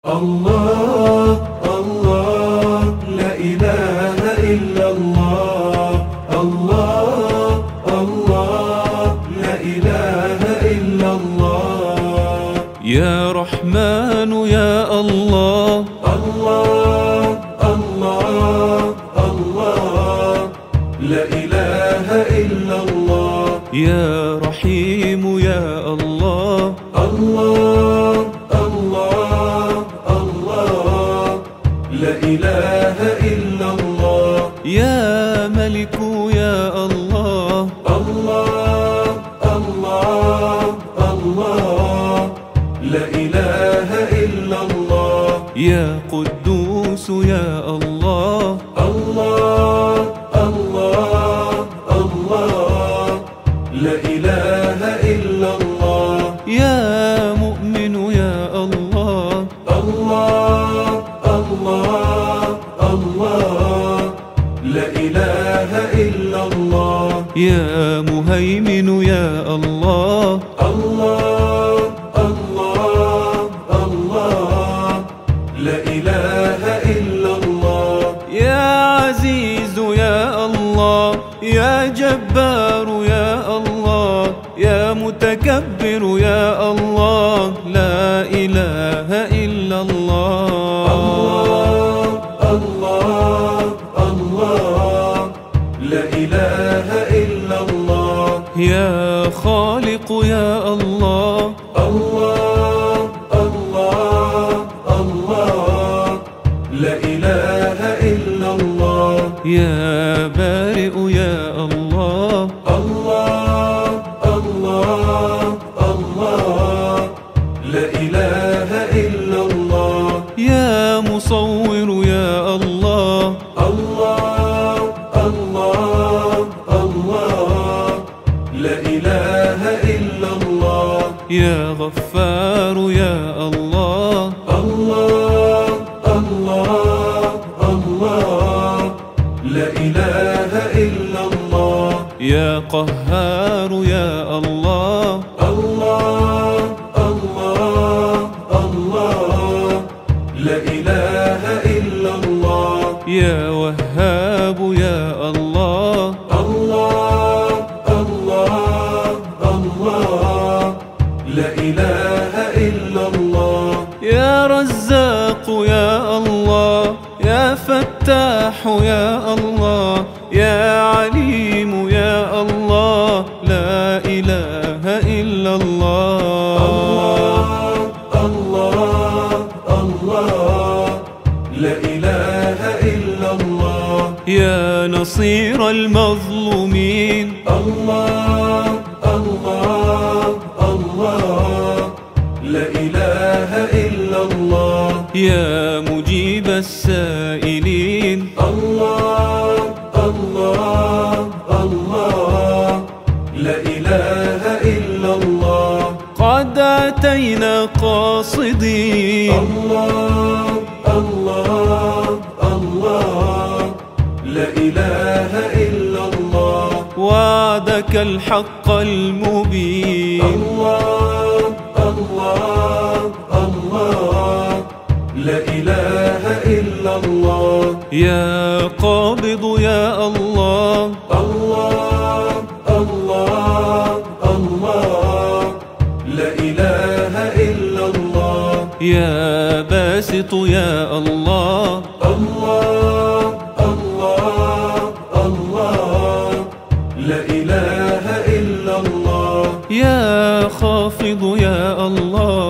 الله الله لا إله إلا الله. الله الله لا إله إلا الله. يا رحمن يا الله. الله الله الله لا إله إلا الله. يا رحيم يا الله. الله الله الله لا إله إلا الله. يا ملك يا الله. الله الله الله لا إله إلا الله. يا قدوس يا الله. الله الله الله لا إله إلا الله. يا مؤمن يا الله. الله الله الله لا إله إلا الله. يا مهيمن يا الله. الله الله الله لا إله إلا الله. يا عزيز يا الله. يا جبار يا الله. يا متكبر يا الله. لا إله إلا الله. الله الله لا إله إلا الله. يا خالق يا الله. الله الله الله لا إله إلا الله. يا بارئ يا الله. الله الله الله لا إله إلا الله. يا مصور يا الله. الله الله الله لا إله إلا الله. يا غفار يا الله. الله الله الله لا إله إلا الله. يا قهار يا الله. الله الله الله لا إله إلا الله. يا وهاب يا الله. الله الله الله لا إله إلا الله. يا رزاق يا الله. يا فتاح يا الله. يا عليم يا الله. لا إله إلا الله. الله الله لا إله إلا الله. يا نصير المظلومين. الله الله الله لا إله إلا الله. يا مجيب السائلين. الله الله الله لا إله إلا الله. قد أتينا قاصدين. الله الله الله لا إله إلا الله. وعدك الحق المبين. الله الله الله لا إله إلا الله. يا قابض يا الله. الله الله الله لا إله إلا الله. يا باسط يا الله. الله الله الله لا إله إلا الله. يا خافض يا الله.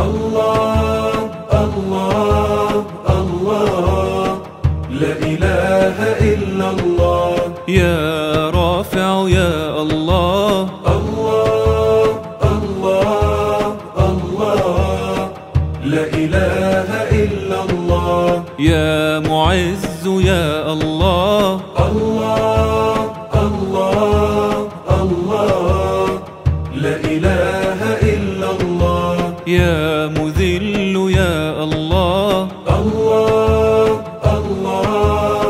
الله الله الله لا إله إلا الله. يا رافع يا الله. الله الله الله لا إله إلا الله. يا معز يا الله. الله الله الله لا إله إلا الله. يا مذل يا الله. الله الله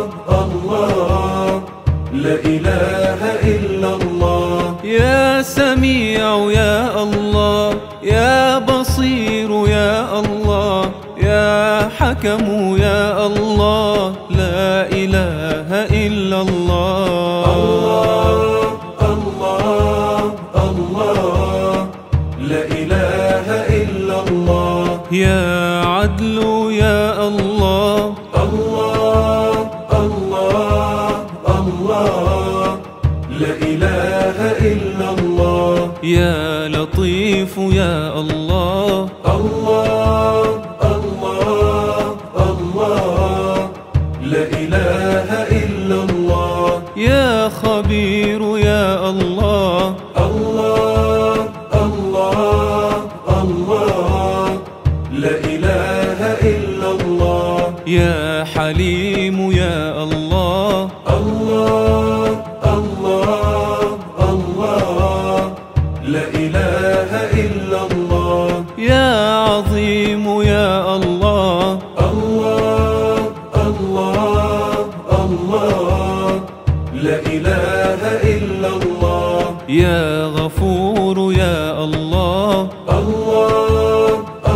الله لا إله إلا الله. يا سميع يا الله. يا بصير يا الله. يا يا حكم يا الله، لا إله إلا الله. الله الله لا إله إلا الله. يا عدل يا الله. الله الله لا إله إلا الله. يا لطيف يا الله. الله لا إله إلا الله. يا خبير يا الله. الله لا إله إلا الله. يا حليم يا الله. الله لا إله إلا الله. يا عظيم يا الله. الله لا إله إلا الله. يا غفور يا الله. الله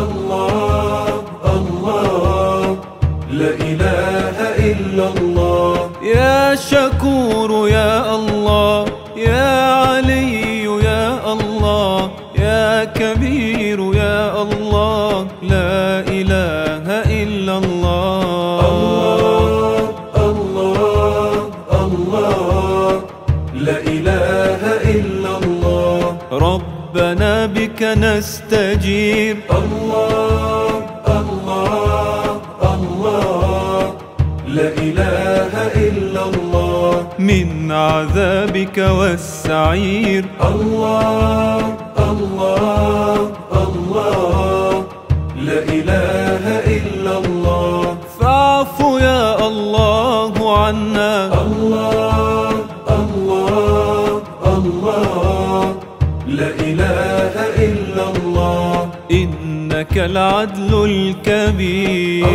لا إله إلا الله. يا شكور يا الله. يا علي يا الله. يا كبير يا الله، لا إله إلا الله. الله لا إله إلا الله. ربنا بك نستجير. الله لا إله إلا الله. من عذابك والسعير. الله لا إله إلا الله. فاعف يا الله عنا. الله لا إله إلا الله. إنك العدل الكبير.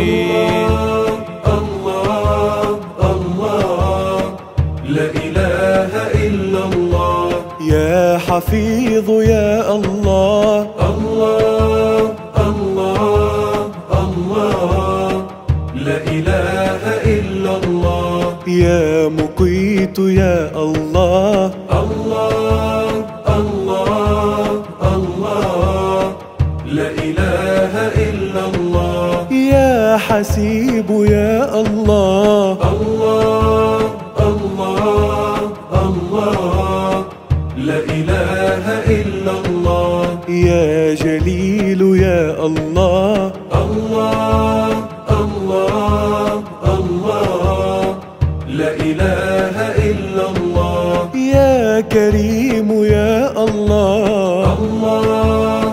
الله لا إله إلا الله. يا حفيظ يا الله. الله لا إله إلا الله. يا مقيت يا الله. الله لا إله إلا الله. يا حسيب يا الله. الله لا إله إلا الله. يا جليل يا الله. الله لا إله إلا الله. يا كريم يا الله. الله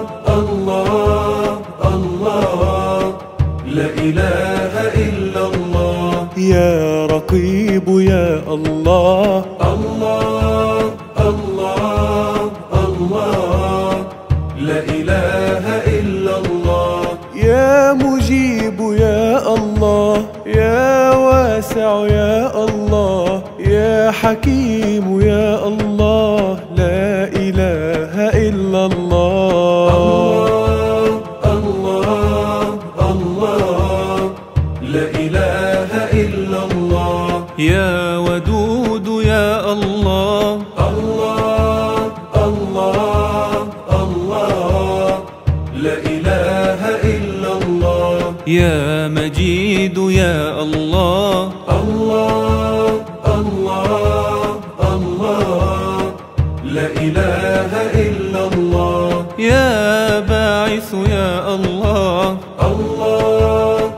لا إله إلا الله. يا رقيب يا الله. الله لا إله إلا الله. يا مجيب يا الله. يا واسع يا الله. يا حكيم يا الله، لا إله إلا الله. الله لا إله إلا الله. يا ودود يا الله. الله لا إله إلا الله. يا مجيد يا الله. الله لا إله إلا الله. يا باعث يا الله. الله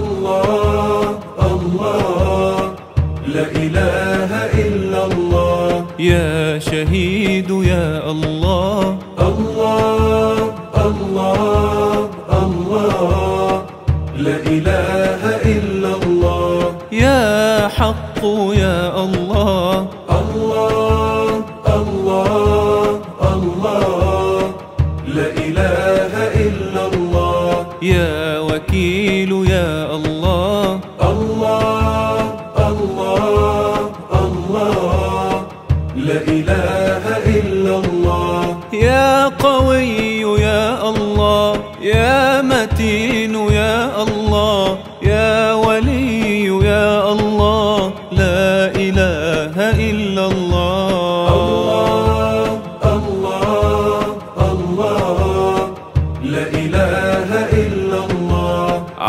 لا إله إلا الله. يا شهيد يا الله. الله لا إله إلا الله. يا حق يا الله. الله لا إله إلا الله. يا وكيل يا الله. الله لا إله إلا الله. يا قوي يا الله. يا متين يا الله.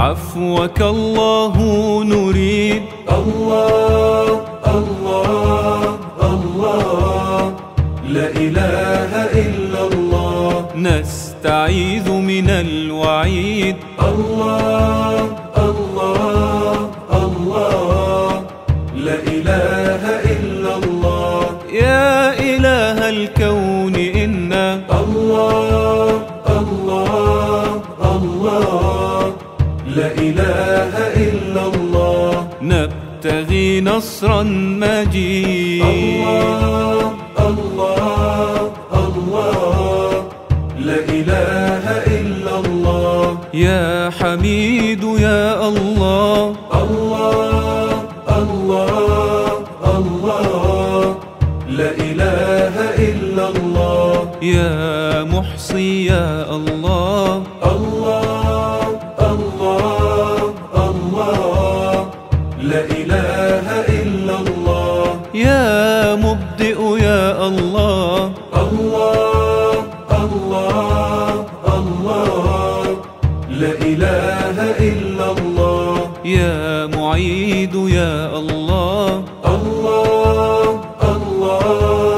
عفوك الله نريد. الله الله الله لا إله إلا الله. نستعيذ من الوعيد. الله الله الله لا إله إلا الله. يا إله الكون إنا الله الله الله لا إله إلا الله. نبتغي نصرا مجيد. الله الله الله لا إله إلا الله. يا حميد يا الله. الله الله الله لا إله إلا الله. يا محصي يا الله. الله الله الله لا إله إلا الله. يا مبدئ يا الله. الله الله الله لا إله إلا الله. يا معيد يا الله. الله الله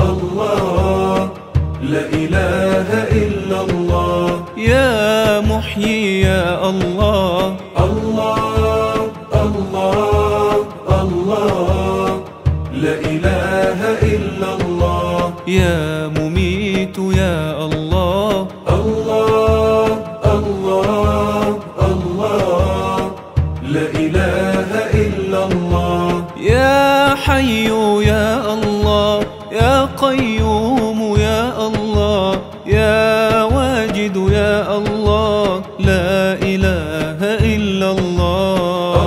الله لا إله إلا الله. يا محيي يا الله. الله الله الله لا إله إلا الله. يا مميت يا الله. الله الله الله لا إله إلا الله. يا حي يا الله. يا قيوم يا الله. يا واجد يا الله. لا إله إلا الله.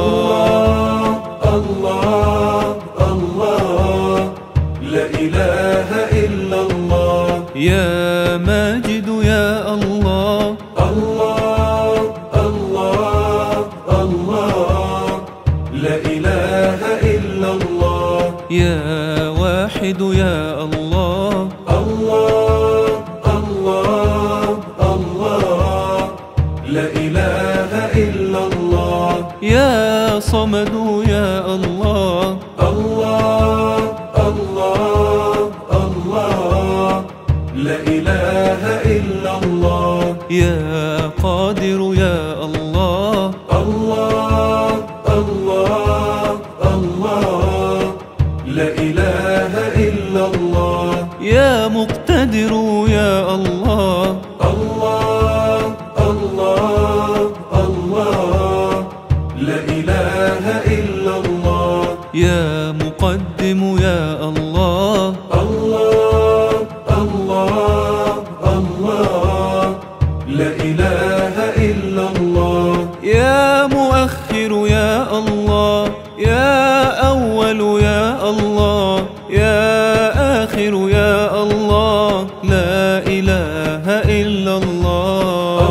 الله الله لا إله إلا الله. يا ماجد يا الله. الله الله الله لا إله إلا الله. يا واحد يا الله. الله الله الله لا إله إلا الله. يا صمد يا الله. الله الله الله لا إله إلا الله. يا قادر يا الله. الله الله الله لا إله إلا الله. يا مقتدر يا الله. الله الله الله لا إله إلا الله. يا مقدم يا الله. الله الله الله لا إله إلا الله. يا مؤخر يا الله. يا أول يا الله. يا آخر يا الله. لا إله إلا الله.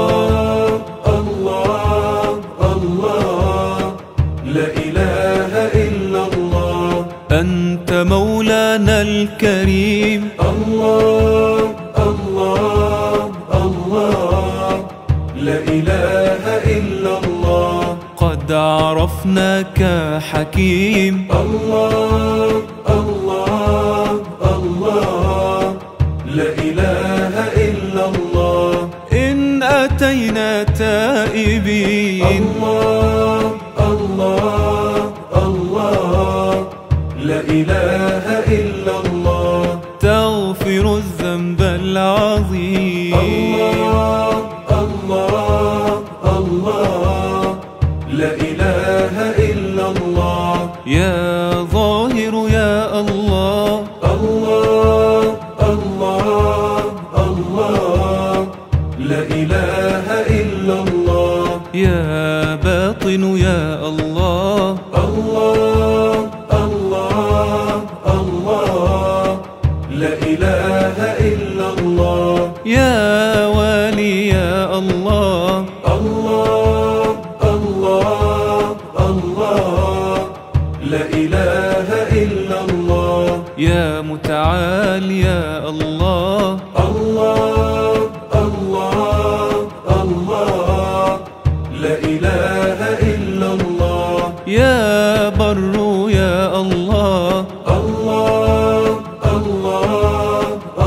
الله الله لا إله إلا الله. أنت مولانا الكريم. الله الله الله لا إله إلا الله. قد عرفناك حكيم. الله الله الله لا إله إلا الله. إن أتينا تائبين. الله الله الله لا إله إلا الله. تغفر الذنب العظيم. الله الله الله لا إله إلا الله. يا ظاهر يا الله. الله الله الله لا إله إلا الله. يا باطن يا الله. الله الله الله لا إله إلا الله. يا والي يا الله. الله الله الله لا إله إلا الله. يا متعال يا الله. الله الله الله لا إله إلا الله. يا بر يا الله، الله الله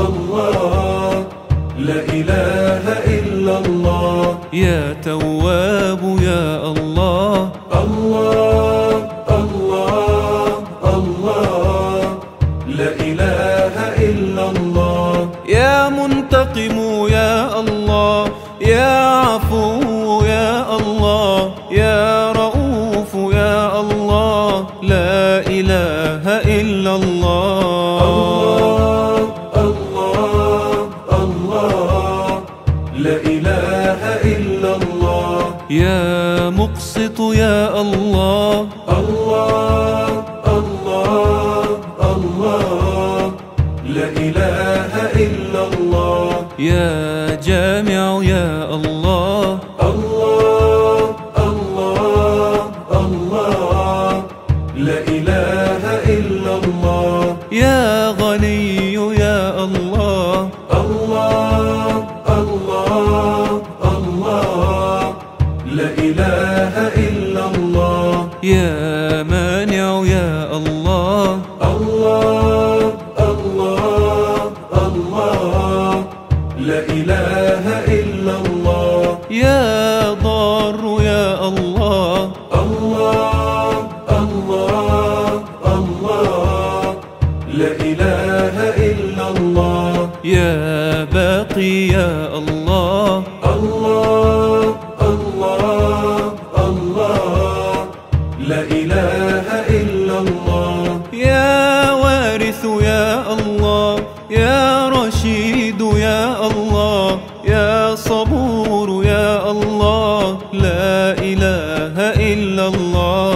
الله، لا إله إلا الله. يا تواب يا الله، الله الله الله، لا إله إلا الله. يا منتقم يا الله، يا عفو يا الله، يا رؤوف يا الله، لا إله إلا الله. الله الله الله، لا إله إلا الله. يا مقسط يا الله، الله الله الله، لا إله إلا الله. يا جامع يا الله، الله الله الله، لا إله إلا الله. يا غني يا الله، الله الله الله، لا إله إلا الله. يا مانع يا الله، الله الله الله، لا إله إلا الله. يا ضار يا الله، الله الله الله، لا إله إلا الله. يا باقي يا الله، الله الله الله، لا إله إلا الله. يا وارث يا الله، يا رشيد يا الله، يا صبور يا الله، لا إله إلا الله.